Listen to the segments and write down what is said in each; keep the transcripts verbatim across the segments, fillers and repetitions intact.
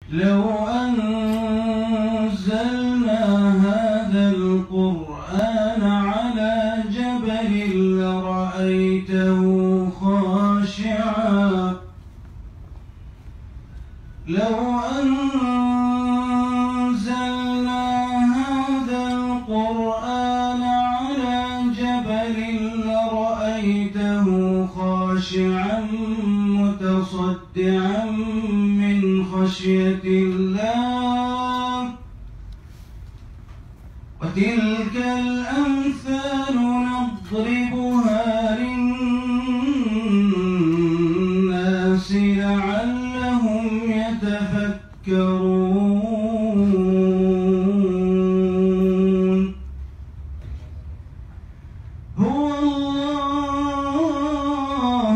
لو أنزلنا هذا القرآن على جبل لرأيته خاشعا لو أنزلنا هذا القرآن على جبل لرأيته خاشعا متصدعا من خشية الله وتلك الأمثال نضربها للناس لعلهم يتفكرون هو الله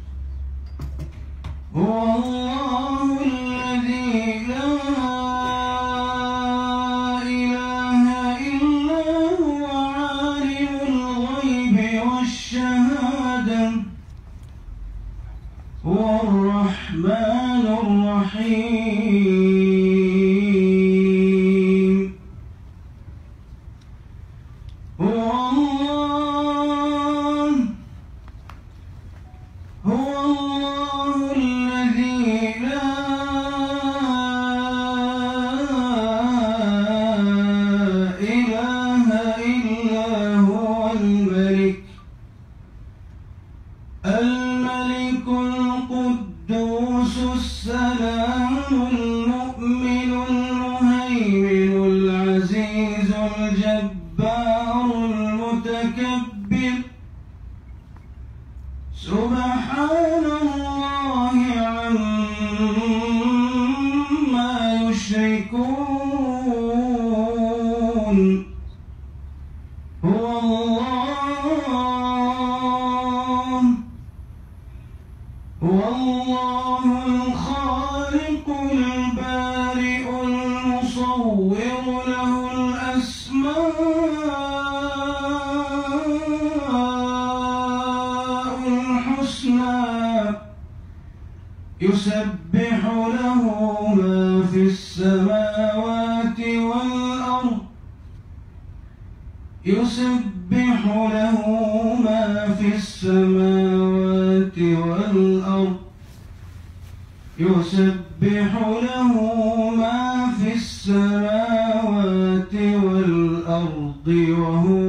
هو الله الذي لا إله إلا هو عالم الغيب والشهادة هو الرحمن الرحيم هو الله هو الله الذي لا إله إلا هو الملك الملك القدوس السلام المؤمن المهيمن العزيز الجبار المتكبر سبحان الله عما يشركون هو الله هو الله الخالق البارئ المصور له الأسماء الحسنى يسبح له ما في السماوات والأرض يسبح له ما في السماوات والأرض يسبح له ما في السماوات والأرض وهو